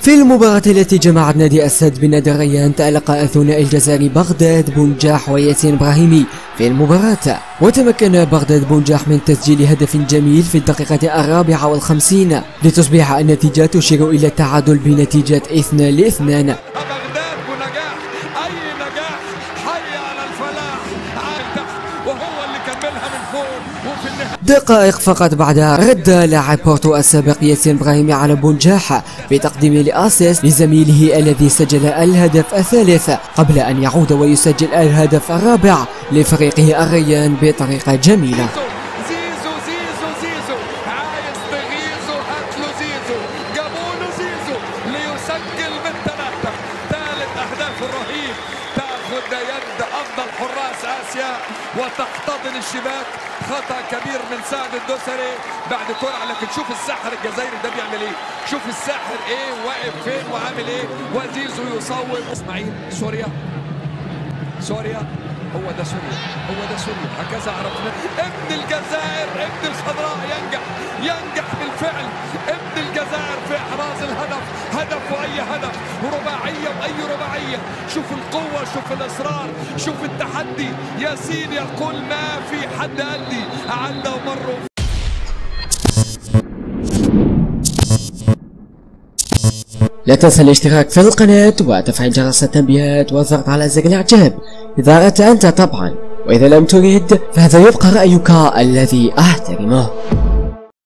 في المباراة التي جمعت نادي السد بنادي الريان، تألق الثنائي الجزائري بغداد بونجاح وياسين إبراهيمي في المباراة، وتمكن بغداد بونجاح من تسجيل هدف جميل في الدقيقة 54 لتصبح النتيجة تشير إلى التعادل بنتيجة 2-2. دقائق فقط بعدها رد لاعب بورتو السابق ياسين إبراهيمي على بونجاح بتقديم لأسيست لزميله الذي سجل الهدف الثالث قبل أن يعود ويسجل الهدف الرابع لفريقه الريان بطريقة جميلة. يد أفضل حراس آسيا وتحتضن الشباك. خطأ كبير من سعد الدوسري بعد كرة، لكن شوف الساحر الجزائري ده بيعمل ايه، شوف الساحر ايه واقف فين وعامل ايه، وزيزو يصوب. اسماعيل سوريا هو ده سوريا هكذا عرفنا. ابن الجزائر ابن الخضراء ينجح بالفعل، ابن الجزائر في احراز الهدف، هدف واي هدف، رباعيه واي رباعيه. شوف القوه، شوف الاصرار، شوف التحدي. ياسين يقول ما في حد قال لي عدى ومروا. لا تنسى الاشتراك في القناة وتفعيل جرس التنبيهات والضغط على زر الاعجاب إذا أردت أنت طبعا، وإذا لم تريد فهذا يبقى رأيك الذي أحترمه.